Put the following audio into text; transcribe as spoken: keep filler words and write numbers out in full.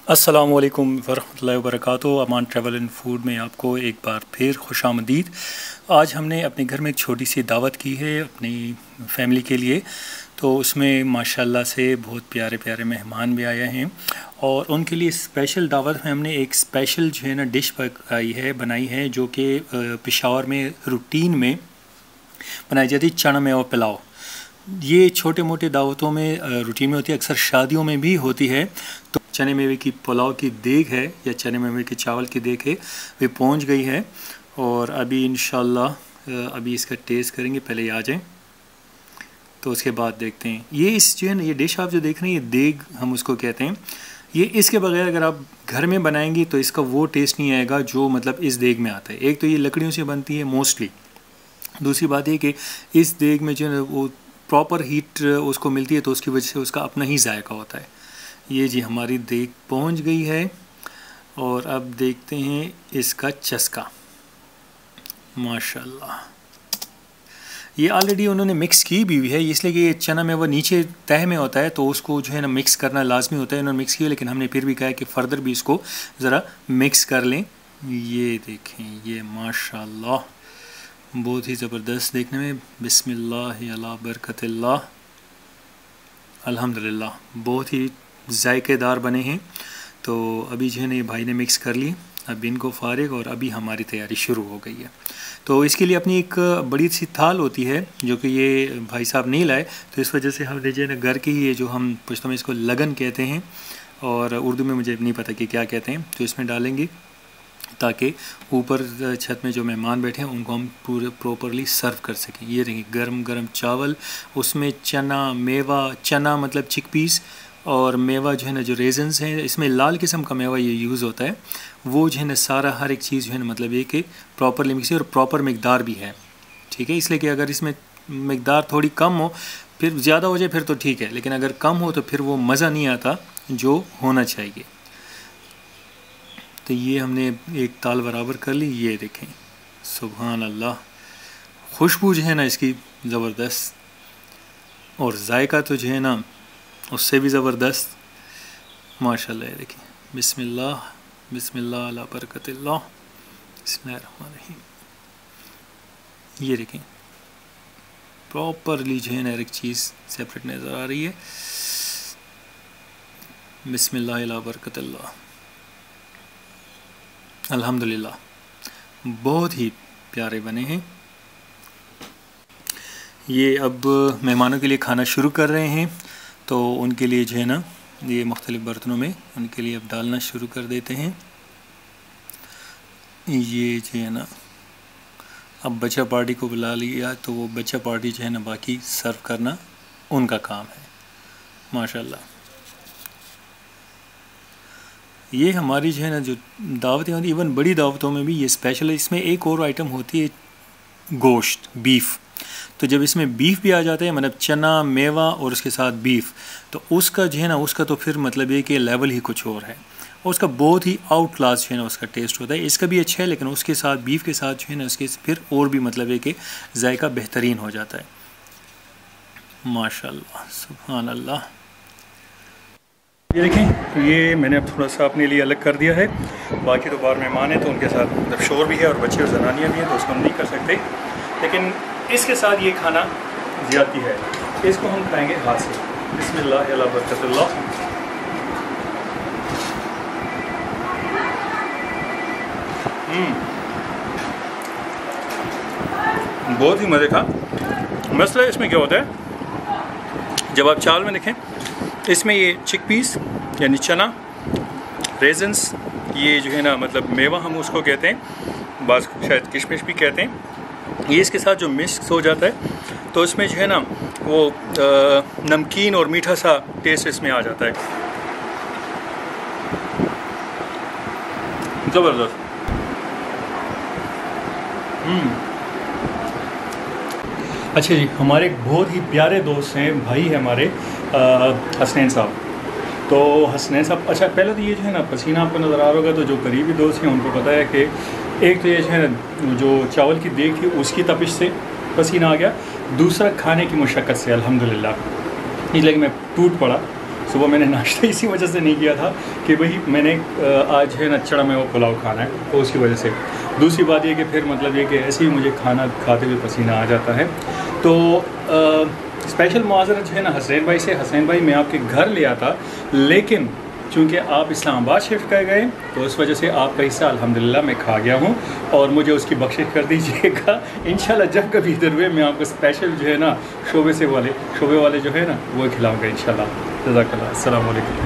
अस्सलामुअलैकुम वरहमतुल्लाहि वबरकातुहू। अमान ट्रैवल एंड फूड में आपको एक बार फिर खुशामदीद। आज हमने अपने घर में एक छोटी सी दावत की है अपनी फैमिली के लिए, तो उसमें माशाल्लाह से बहुत प्यारे प्यारे मेहमान भी आए हैं और उनके लिए स्पेशल दावत में हमने एक स्पेशल जो है ना डिश पकाई है बनाई है जो कि पेशावर में रूटीन में बनाई जाती है, चना मेवा पुलाव। ये छोटे मोटे दावतों में रूटीन में होती है, अक्सर शादियों में भी होती है। तो चने मेवे की पुलाव की देग है या चने मेवे के चावल की देग है, वे पहुंच गई है और अभी इंशाल्लाह अभी इसका टेस्ट करेंगे। पहले ये आ जाएं तो उसके बाद देखते हैं। ये इस जो है ना ये डिश आप जो देख रहे हैं ये देग हम उसको कहते हैं। ये इसके बगैर अगर आप घर में बनाएंगी तो इसका वो टेस्ट नहीं आएगा जो मतलब इस देग में आता है। एक तो ये लकड़ियों से बनती है मोस्टली, दूसरी बात ये कि इस देग में जो है वो प्रॉपर हीट उसको मिलती है तो उसकी वजह से उसका अपना ही जायका होता है। ये जी हमारी देग पहुंच गई है और अब देखते हैं इसका चस्का। माशाल्लाह ये ऑलरेडी उन्होंने मिक्स की भी हुई है, इसलिए कि ये चना में वो नीचे तह में होता है तो उसको जो है ना मिक्स करना लाजमी होता है। उन्होंने मिक्स किया लेकिन हमने फिर भी कहा कि फ़र्दर भी इसको ज़रा मिक्स कर लें। ये देखें ये माशाल्लाह बहुत ही ज़बरदस्त देखने में। बिस्मिल्लाह अला बरकतिल्लाह, अल्हम्दुलिल्लाह बहुत ही जायकेदार बने हैं। तो अभी जो है ना ये भाई ने मिक्स कर लिए, अब इनको फारिग और अभी हमारी तैयारी शुरू हो गई है। तो इसके लिए अपनी एक बड़ी सी थाल होती है जो कि ये भाई साहब नहीं लाए, तो इस वजह से हमने जो है ना घर की ही ये जो हम पुश्तो में इसको लगन कहते हैं और उर्दू में मुझे नहीं पता कि क्या कहते हैं, तो इसमें डालेंगे ताकि ऊपर छत में जो मेहमान बैठे हैं उनको हम पूरे प्रॉपरली सर्व कर सकें। ये देखिए गरम गरम चावल, उसमें चना मेवा, चना मतलब चिक पीस और मेवा जो है ना जो रेजन्स हैं, इसमें लाल किस्म का मेवा ये यूज़ होता है, वो जो है ना सारा हर एक चीज़ जो है ना मतलब ये कि प्रॉपरली मिक्स है और प्रॉपर मकदार भी है। ठीक है, इसलिए कि अगर इसमें मकदार थोड़ी कम हो फिर ज़्यादा हो जाए फिर तो ठीक है, लेकिन अगर कम हो तो फिर वो मज़ा नहीं आता जो होना चाहिए। तो ये हमने एक ताल बराबर कर ली। ये देखें सुभान अल्लाह, खुशबू जो है ना इसकी ज़बरदस्त और जायका तो जो है ना उससे भी ज़बरदस्त माशाल्लाह। ये देखें बिस्मिल्लाह बिस्मिल्लाह अला बरकतिल्लाह, बिस्मिल्लाहिर्रहमानिर्रहीम। ये देखें प्रॉपरली जो है ना एक चीज़ सेपरेट नज़र आ रही है। बिस्मिल्लाह अला बरकतिल्लाह, अल्हम्दुलिल्लाह बहुत ही प्यारे बने हैं। ये अब मेहमानों के लिए खाना शुरू कर रहे हैं, तो उनके लिए जो है ना ये मुख्तलिफ़ बर्तनों में उनके लिए अब डालना शुरू कर देते हैं। ये जो है ना अब बच्चा पार्टी को बुला लिया तो वो बच्चा पार्टी जो है ना बाकी सर्व करना उनका काम है। माशाल्लाह ये हमारी जो है ना जो दावतें होती इवन बड़ी दावतों में भी ये स्पेशल है। इसमें एक और आइटम होती है गोश्त, बीफ। तो जब इसमें बीफ भी आ जाता है मतलब चना मेवा और उसके साथ बीफ, तो उसका जो है ना उसका तो फिर मतलब ये कि लेवल ही कुछ और है और उसका बहुत ही आउट क्लास जो है ना उसका टेस्ट होता है। इसका भी अच्छा है लेकिन उसके साथ बीफ के साथ जो है ना उसके फिर और भी मतलब ये कि जायका बेहतरीन हो जाता है। माशाल्लाह सुभान अल्लाह। ये देखें ये मैंने अब थोड़ा सा अपने लिए अलग कर दिया है, बाकी तो बाहर मेहमान हैं तो उनके साथ मतलब शोर भी है और बच्चे और जनानियाँ भी हैं तो उसको हम नहीं कर सकते, लेकिन इसके साथ ये खाना ज़्यादती है। इसको हम खाएंगे हाथ से। बिस्मिल्लाह अला बरकतिल्लाह। बहुत ही मज़े का मसला इसमें क्या होता है, जब आप चावल में देखें इसमें ये चिक पीस यानी चना, रेजन्स, ये जो है ना मतलब मेवा हम उसको कहते हैं, बाज़ शायद किशमिश भी कहते हैं, ये इसके साथ जो मिक्स हो जाता है तो इसमें जो है ना वो नमकीन और मीठा सा टेस्ट इसमें आ जाता है। ज़बरदस्त। हम्म अच्छा जी, हमारे एक बहुत ही प्यारे दोस्त हैं, भाई है हमारे हसनैन साहब। तो हसनैन साहब, अच्छा पहले तो ये जो है ना पसीना आपको नज़र आ रहा होगा, तो जो करीबी दोस्त हैं उनको पता है कि एक तो ये जो है ना जो चावल की देग थी उसकी तपिश से पसीना आ गया, दूसरा खाने की मुशक्क़त से अल्हम्दुलिल्लाह, इसलिए मैं टूट पड़ा सुबह मैंने नाश्ता इसी वजह से नहीं किया था कि भाई मैंने आज है ना चढ़ा में वो पुलाव खाना है, तो उसकी वजह से। दूसरी बात ये कि फिर मतलब ये कि ऐसे ही मुझे खाना खाते हुए पसीना आ जाता है। तो स्पेशल मुआज़रत जो है ना हसनैन भाई से। हसनैन भाई मैं आपके घर ले आता, लेकिन चूँकि आप इस्लामाबाद शिफ्ट कर गए तो उस वजह से आपका हिस्सा अल्हम्दुलिल्लाह मैं खा गया हूँ, और मुझे उसकी बख्शिश कर दीजिएगा। इंशाल्लाह जब कभी इधर हुए मैं आपको स्पेशल जो है ना शोबे से वाले शोबे वाले जो है ना वो खिलाऊँगा इंशाल्लाह। जज़ाकल्लाह। अस्सलाम वालेकुम।